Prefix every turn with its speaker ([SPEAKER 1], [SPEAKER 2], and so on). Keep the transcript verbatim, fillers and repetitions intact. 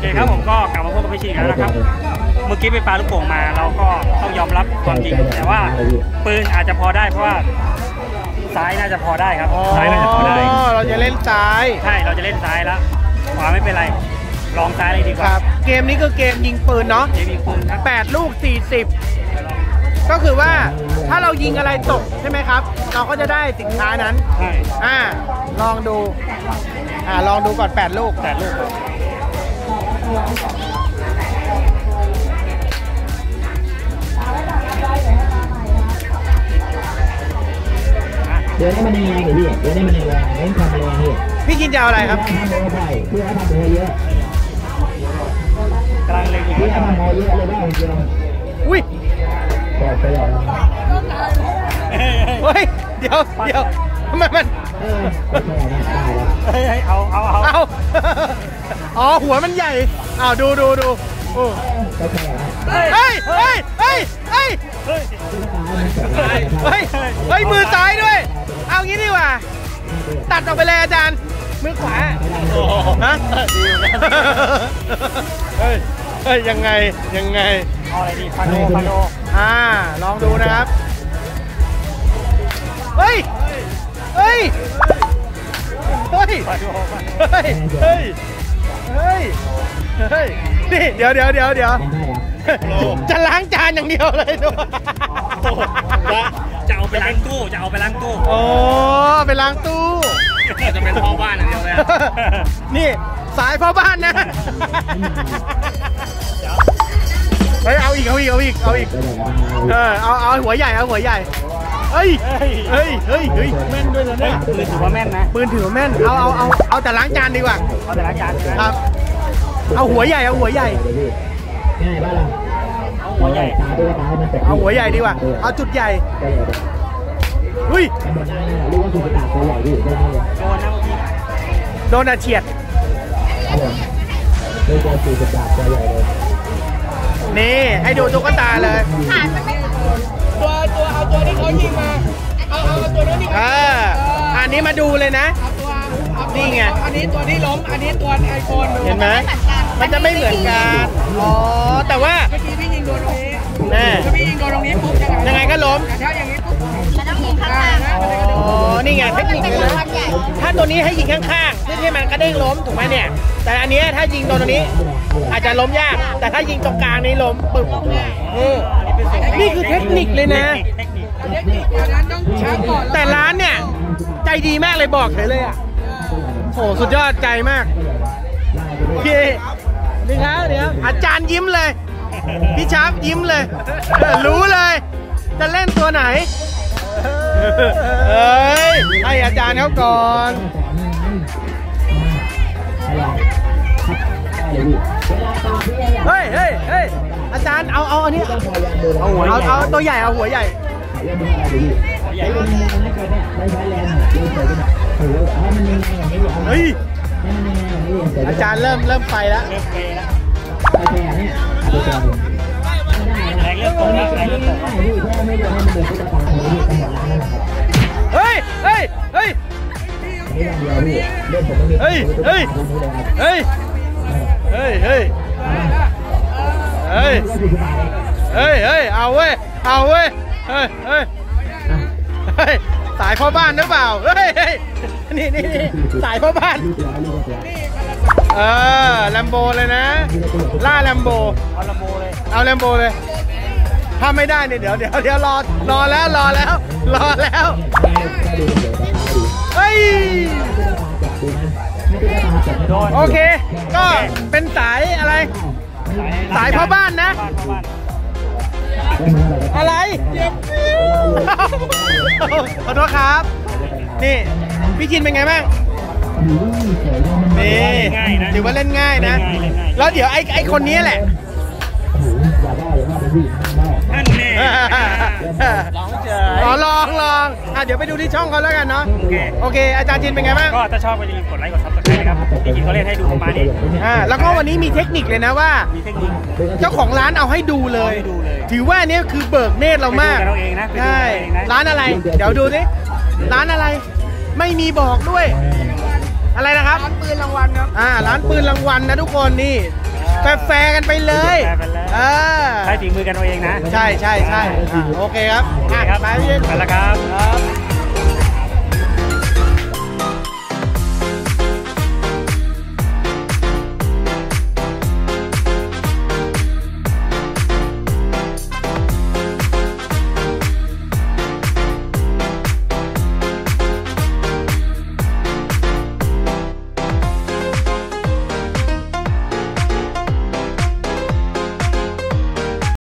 [SPEAKER 1] เคครับผมก็กลับมาพบกับพี่ชีกันแล้วนะครับเมื่อกี้ไปปาลูกโป่งมาเราก็ต้องยอมรับความจริงแต่ว่าปืนอาจจะพอได้เพราะว่าซ้ายน่าจะพอได้ครับซ้ายน่าจะพอได้
[SPEAKER 2] เราจะเล่นซ้าย
[SPEAKER 1] ใช่เราจะเล่นซ้ายแล้วขวาไม่เป็นไรลองซ้ายเลยดีกว่า
[SPEAKER 2] เกมนี้คือเกมยิงปืนเนาะ
[SPEAKER 1] เกมยิงปืนครับ
[SPEAKER 2] แปดลูกสี่สิบก็คือว่าถ้าเรายิงอะไรตกใช่ไหมครับเราก็จะได้สินค้านั้น
[SPEAKER 1] ใช่
[SPEAKER 2] อ่าลองดูอ่าลองดูก่อนแปดลูก
[SPEAKER 1] แปดลูก
[SPEAKER 3] เดี๋ยวนี้มันยังไงพี่เดี๋ยวนี้มันยังไงเล่นทำอะไรพี่
[SPEAKER 2] พี่กินจะเอาอะไรครับ
[SPEAKER 3] ทำโมไปเพื่อทำโมเยอะ
[SPEAKER 1] กลางเลย
[SPEAKER 3] เพื่อทำโมเยอะเลยบ้างจริง
[SPEAKER 2] อุ้ย
[SPEAKER 3] ปลอดไปหรอ
[SPEAKER 2] เฮ้ยเดี๋ยวเดี๋ยวทำไมมัน
[SPEAKER 1] เฮ้ยเอาเอาเอา
[SPEAKER 2] เอาอ๋อหัวมันใหญ่อ้าวดูดูดูโอ้เฮ้ยเฮ้ยเฮ้ยเฮ้ยเฮ้ยเฮ้ยเฮ้ยมือซ้ายด้วยเอางี้ดีกว่าตัดออกไปเลยอาจารย์มือขวาฮะเฮ้ยเฮ้ยยังไงยังไง
[SPEAKER 1] เอาอะไรดีพาโดพาโด
[SPEAKER 2] อ่าลองดูนะครับเฮ้ยเฮ้ยเฮ้ยเฮ้ยเฮ้ยเฮ้ยเฮ้ยนี่เดี๋ยวเดี๋ยวเดี๋ยวเดี๋ยวจะล้างจานอย่างเดียวเลยดู
[SPEAKER 1] จะเอาไปล้างตู้จะเอาไปล้างตู้
[SPEAKER 2] โอ้ไปล้างตู้
[SPEAKER 1] จะเป็นพ่อบ้านอย่างเดียวเลย
[SPEAKER 2] นี่สายพ่อบ้านนะเฮ้ยเอาอีกเอาอีกเอาอีกเอาอีกเออเอาเอาหัวใหญ่เอาหัวใหญ่เฮ้ยเฮ้ยเฮ้ยเฮ้ยแม่นด้วยนะเนี่ย
[SPEAKER 1] ปืนถือว่าแม่นนะ
[SPEAKER 2] ปืนถือว่าแม่นเอาเอาเอาเอาแต่ล้างจานดีกว่า
[SPEAKER 1] เอาแต่ล้างจาน
[SPEAKER 2] ครับเอาหัวใหญ่เอาหัวใหญ่
[SPEAKER 3] ง่ายบ้าง
[SPEAKER 1] เอาหัวใหญ่
[SPEAKER 2] เอาหัวใหญ่ดีกว่าเอาจุดใหญ่อุ้ยโดนอาเฉียดนี่ให้ดูตุ๊กตาเลยตัวตัวเอาตัวที่เขายิงมาเอาเอาตัวนั้นนี่อ่าอันนี้มาดูเลยนะนี่ไงอันนี้ตัวที่ล้มอันนี้ตัวไอโฟนเห็นไหมมันจะไม่เหมือนกันอ๋อแต่ว่าเมื่อกี้พี่ยิงโดนตรงนี้แน่ถ้าพี่ยิงโดนตรงนี้ปุ๊บยังไงก็ล้มแต่ถ้าอย่างนี้ปุ๊บมันต้องยิงข้างๆอ๋อนี่ไงเทคนิคเลยถ้าตัวนี้ให้ยิงข้างๆเพื่อให้มันกระเด้งล้มถูกไหมเนี่ยแต่อันนี้ถ้ายิงโดนตรงนี้อาจจะล้มยากแต่ถ้ายิงตรงกลางนี้ล้มปึ๊บนี่คือเทคนิคเลยนะแต่ร้านเนี่ยใจดีมากเลยบอกเลยเลยอ่ะโอ้สุดยอดใจมากโอเคนี่ครับเดี๋ยวอาจารย์ยิ้มเลยพี่ชาร์ปยิ้มเลยรู้เลยจะเล่นตัวไหนเฮ้ยให้อาจารย์เขาก่อนเฮ้ยเฮ้ยเฮ้ยอาจารย์เอาเอาอันนี้เอาหัวเอาเอาตัวใหญ่เอาหัวใหญ่เฮ้ยอาจารย์เริ่มเริ่มไปแล้ว
[SPEAKER 1] แรงเริ่มตกแล้วแรงเริ่มตก
[SPEAKER 2] เฮ้ยเฮ้ยเฮ้ยเฮ้ยเฮ้ยเฮ้ยเฮ้ยเฮ้ยเฮ้ยเฮ้ยเฮ้ยเอาเว้ยเอาเว้ยเฮ้ยเฮ้ยเฮ้ยสายพ่อบ้านหรือเปล่าเฮ้ยนี่นี่นี่สายพ่อบ้านเออแลมโบเลยนะล่าแลมโบ
[SPEAKER 1] เอาแลมโบเลย
[SPEAKER 2] เอาแลมโบเลยถ้าไม่ได้เนี่ยเดี๋ยวเดี๋ยวเดี๋ยวรอรอแล้วรอแล้วรอแล้วเฮ้ยโอเคก็เป็นสายอะไรสายพ่อบ้านนะอะไรขอโทษครับนี่พี่กินเป็นไงบ้างนี่ถือว่าเล่นง่ายนะแล้วเดี๋ยวไอ้ไอ้คนนี้แหละ
[SPEAKER 1] นั่นแน่ลองเจอ
[SPEAKER 2] ลองลองอ่ะเดี๋ยวไปดูที่ช่องเขาแล้วกันเนาะโอเคโอเคอาจารย์จินเป็นไงบ้าง
[SPEAKER 1] ก็ถ้าชอบก็อย่าลืมกดไลค์กดซับสไครต์นะครับพี่กินเขาเล่นให้ดูประมาณนี้
[SPEAKER 2] อ่าแล้วก็วันนี้มีเทคนิคเลยนะว่า
[SPEAKER 1] มีเทคนิค
[SPEAKER 2] เจ้าของร้านเอาให้ดูเลยถือว่านี่คือเบิกเนตรเรามากใช่ร้านอะไรเดี๋ยวดูสิร้านอะไรไม่มีบอกด้วยอะไรนะครับร้านปืนรางวัลครับอ่าร้านปืนรางวัลนะทุกคนนี่แฟร์ๆกันไปเลย
[SPEAKER 1] แฟร์ไปเลย
[SPEAKER 2] เออ
[SPEAKER 1] ใช้ฝีมือกันเอาเองนะ
[SPEAKER 2] ใช่ใช่ใช่อ่ะโอเคครับ
[SPEAKER 1] โอเคครับ
[SPEAKER 2] ไปพี่
[SPEAKER 1] ไปแล้วครับ
[SPEAKER 2] เออ